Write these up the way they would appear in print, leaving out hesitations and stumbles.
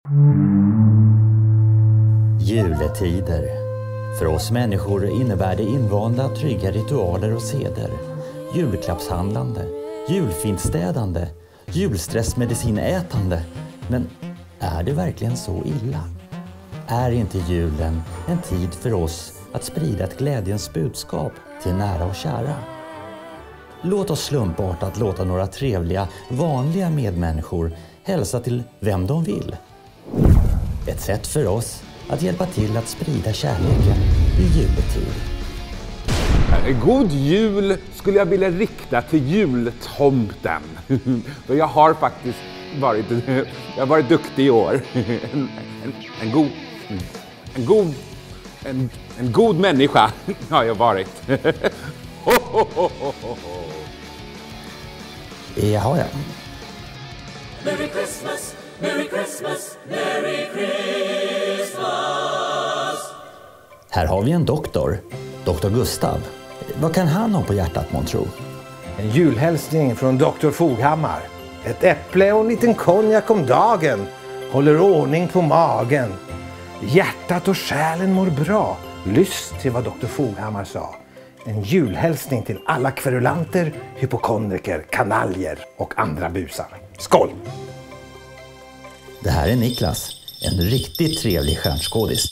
Juletider. För oss människor innebär det invanda trygga ritualer och seder. Julklappshandlande, julfintstädande, julstressmedicinätande. Men är det verkligen så illa? Är inte julen en tid för oss att sprida ett glädjens budskap till nära och kära? Låt oss slumpartat låta några trevliga, vanliga medmänniskor hälsa till vem de vill. Ett sätt för oss att hjälpa till att sprida kärleken i juletid. God jul skulle jag vilja rikta till jultomten. För jag har faktiskt varit duktig i år. En god människa har jag varit. Jaha, ja. Merry Christmas, Merry Christmas, Merry Christmas. Här har vi en doktor, Dr. Gustav. Vad kan han ha på hjärtat, månntro? En julhälsning från Dr. Foghammar. Ett äpple och en liten konjak om dagen. Håller ordning på magen. Hjärtat och själen mår bra. Lyssna till vad Dr. Foghammar sa. En julhälsning till alla kverulanter, hypokondriker, kanaljer och andra busar. Skål! Det här är Niklas, en riktigt trevlig stjärnskådis.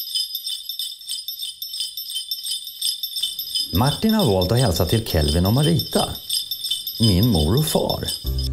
Martin har valt att hälsa till Kelvin och Marita, min mor och far.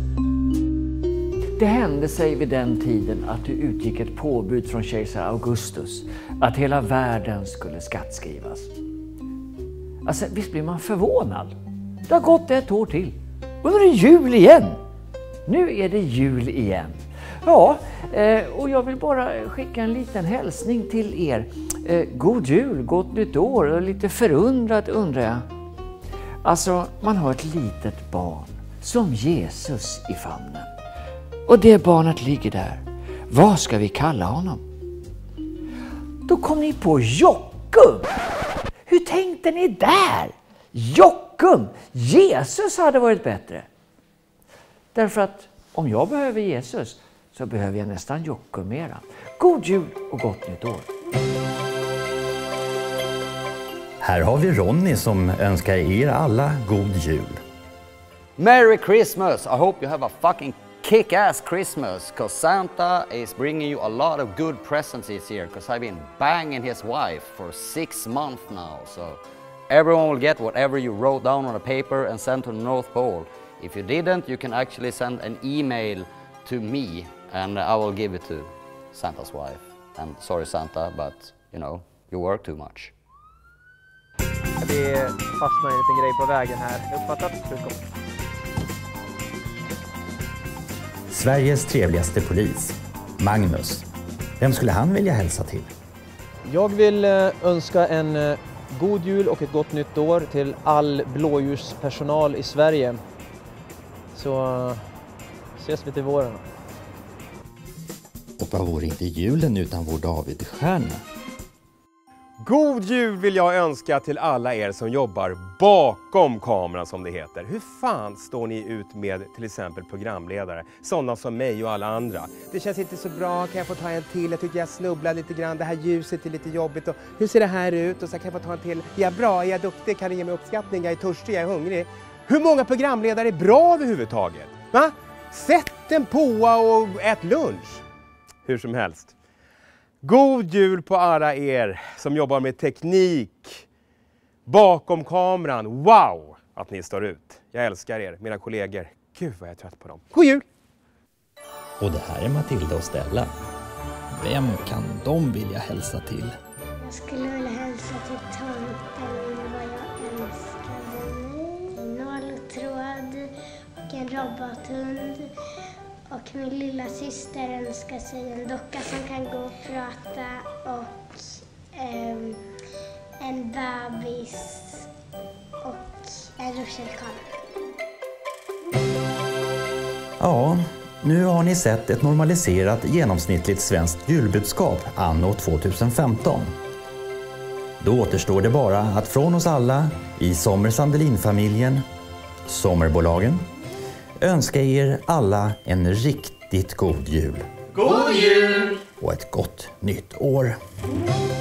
Det hände sig vid den tiden att det utgick ett påbud från kejsar Augustus att hela världen skulle skattskrivas. Alltså, visst blir man förvånad. Det har gått ett år till. Och nu är det jul igen. Nu är det jul igen. Ja, och jag vill bara skicka en liten hälsning till er. God jul, gott nytt år och lite förundrat undrar jag. Alltså, man har ett litet barn som Jesus i famnen. Och det barnet ligger där. Vad ska vi kalla honom? Då kom ni på Jockum. Hur tänkte ni där? Jockum! Jesus hade varit bättre. Därför att om jag behöver Jesus så behöver jag nästan Jockum mera. God jul och gott nytt år. Här har vi Ronny som önskar er alla god jul. Merry Christmas! I hope you have a fucking kick-ass Christmas, because Santa is bringing you a lot of good presents this year, because I've been banging his wife for 6 months now, so everyone will get whatever you wrote down on a paper and sent to the North Pole. If you didn't, you can actually send an email to me and I will give it to Santa's wife. And sorry Santa, but you know, you work too much. Det fastnar en liten grej på vägen här. Uppfattat? Sveriges trevligaste polis, Magnus. Vem skulle han vilja hälsa till? Jag vill önska en god jul och ett gott nytt år till all blåljuspersonal i Sverige. Så ses vi till våren. Och vad vore inte julen utan vår Davidstjärna? God jul vill jag önska till alla er som jobbar bakom kameran som det heter. Hur fan står ni ut med till exempel programledare? Sådana som mig och alla andra. Det känns inte så bra, kan jag få ta en till? Jag tycker jag snubblar lite grann, det här ljuset är lite jobbigt. Och hur ser det här ut? Och så kan jag få ta en till. Jag är bra, jag är duktig, kan du ge mig uppskattning? Jag är törstig, jag är hungrig. Hur många programledare är bra överhuvudtaget? Va? Sätt en påa och ät lunch. Hur som helst. God jul på alla er som jobbar med teknik, bakom kameran. Wow, att ni står ut. Jag älskar er, mina kollegor. Gud vad jag är trött på dem. God jul! Och det här är Matilda och Stella. Vem kan de vilja hälsa till? Jag skulle vilja hälsa till tomten vad jag önskar mig. Nål och tråd och en robothund. Och min lilla syster önskar sig en docka som kan gå och prata och en bebis och en rutschkana. Ja, nu har ni sett ett normaliserat genomsnittligt svenskt julbudskap anno 2015. Då återstår det bara att från oss alla i Sommer Sandelin-familjen, Sommerbolagen, önska er alla en riktigt god jul. God jul! Och ett gott nytt år.